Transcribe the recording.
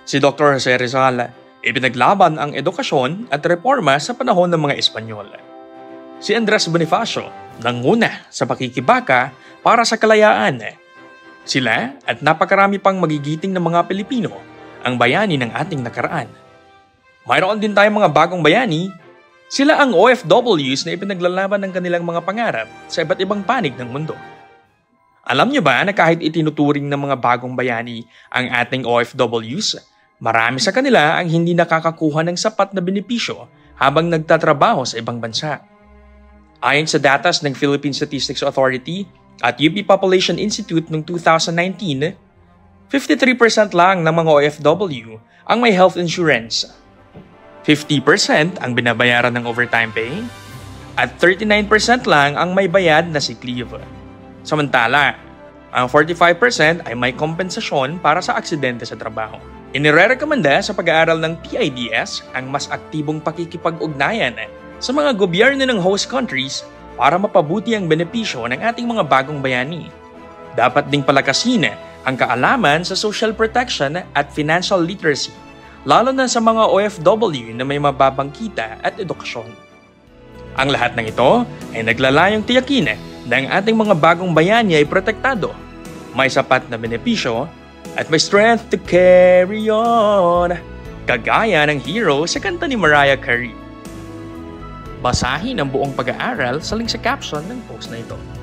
Si Dr. Jose Rizal, ipinaglaban ang edukasyon at reforma sa panahon ng mga Espanyol. Si Andres Bonifacio, nanguna sa pakikibaka para sa kalayaan. Sila at napakarami pang magigiting ng mga Pilipino ang bayani ng ating nakaraan. Mayroon din tayong mga bagong bayani. Sila ang OFWs na ipinaglalaban ng kanilang mga pangarap sa iba't ibang panig ng mundo. Alam niyo ba na kahit itinuturing ng mga bagong bayani ang ating OFWs, marami sa kanila ang hindi nakakakuha ng sapat na benepisyo habang nagtatrabaho sa ibang bansa. Ayon sa datos ng Philippine Statistics Authority at UP Population Institute noong 2019, 53% lang ng mga OFW ang may health insurance. 50% ang binabayaran ng overtime pay at 39% lang ang may bayad na sick leave. Samantala, ang 45% ay may kompensasyon para sa aksidente sa trabaho. Inirerekomenda sa pag-aaral ng PIDS ang mas aktibong pakikipag-ugnayan sa mga gobyerno ng host countries para mapabuti ang benepisyo ng ating mga bagong bayani. Dapat ding palakasin ang kaalaman sa social protection at financial literacy, lalo na sa mga OFW na may mababang kita at edukasyon. Ang lahat ng ito ay naglalayong tiyakin na ang ating mga bagong bayani ay protektado, may sapat na benepisyo, at may strength to carry on, kagaya ng Hero sa kanta ni Mariah Carey. Basahin ang buong pag-aaral sa link sa caption ng post na ito.